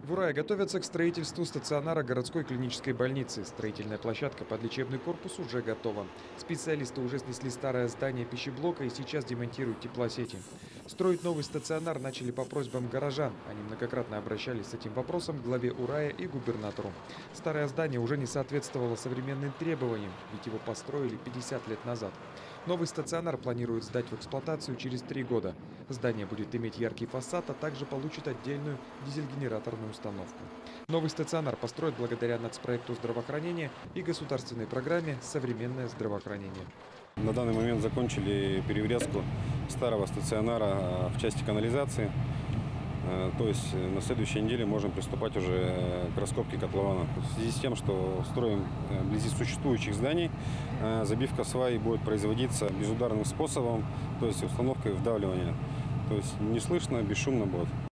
В Урае готовятся к строительству стационара городской клинической больницы. Строительная площадка под лечебный корпус уже готова. Специалисты уже снесли старое здание пищеблока и сейчас демонтируют теплосети. Строить новый стационар начали по просьбам горожан. Они многократно обращались с этим вопросом к главе Урая и губернатору. Старое здание уже не соответствовало современным требованиям, ведь его построили 50 лет назад. Новый стационар планируют сдать в эксплуатацию через 3 года. Здание будет иметь яркий фасад, а также получит отдельную дизель-генераторную установку. Новый стационар построят благодаря нацпроекту здравоохранения и государственной программе «Современное здравоохранение». На данный момент закончили переврезку старого стационара в части канализации. То есть на следующей неделе можем приступать уже к раскопке котлована. В связи с тем, что строим вблизи существующих зданий, забивка свай будет производиться безударным способом, то есть установкой вдавливания. То есть не слышно, бесшумно будет.